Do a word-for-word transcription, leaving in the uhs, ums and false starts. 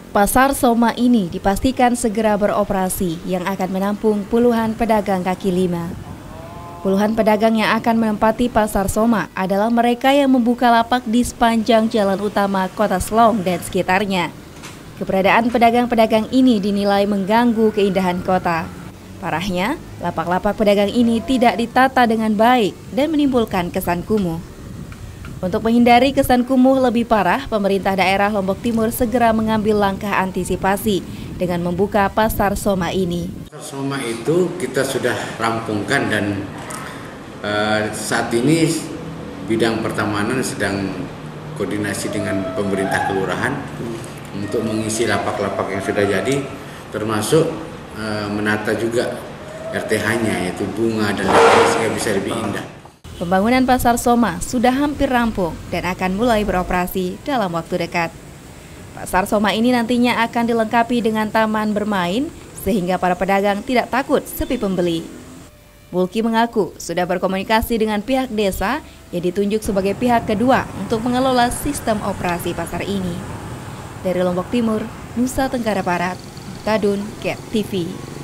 Pasar Soma ini dipastikan segera beroperasi yang akan menampung puluhan pedagang kaki lima. Puluhan pedagang yang akan menempati Pasar Soma adalah mereka yang membuka lapak di sepanjang jalan utama Kota Selong dan sekitarnya. Keberadaan pedagang-pedagang ini dinilai mengganggu keindahan kota. Parahnya, lapak-lapak pedagang ini tidak ditata dengan baik dan menimbulkan kesan kumuh. Untuk menghindari kesan kumuh lebih parah, pemerintah daerah Lombok Timur segera mengambil langkah antisipasi dengan membuka Pasar Soma ini. Pasar Soma itu kita sudah rampungkan dan uh, saat ini bidang pertamanan sedang koordinasi dengan pemerintah kelurahan untuk mengisi lapak-lapak yang sudah jadi, termasuk uh, menata juga R T H-nya yaitu bunga dan lain-lain sehingga bisa lebih indah. Pembangunan Pasar Soma sudah hampir rampung dan akan mulai beroperasi dalam waktu dekat. Pasar Soma ini nantinya akan dilengkapi dengan taman bermain sehingga para pedagang tidak takut sepi pembeli. Mulki mengaku sudah berkomunikasi dengan pihak desa yang ditunjuk sebagai pihak kedua untuk mengelola sistem operasi pasar ini. Dari Lombok Timur, Nusa Tenggara Barat, Kadun, Ket T V.